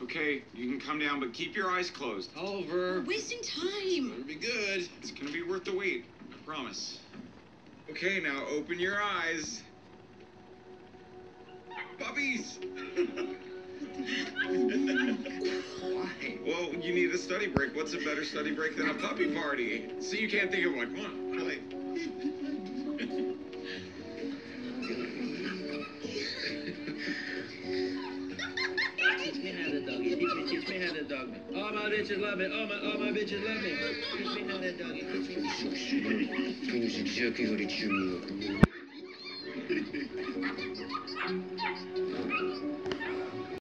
Okay, you can come down, but keep your eyes closed. Oliver. We're wasting time. Better be good. It's gonna be worth the wait. I promise. Okay, now open your eyes. Puppies! Why? Well, you need a study break. What's a better study break than a puppy party? So you can't think of one. Come on, play. Teach me how to doggy. Teach me how to dog me. All my bitches love me. All my bitches love me. Teach me how to doggy. Teach me.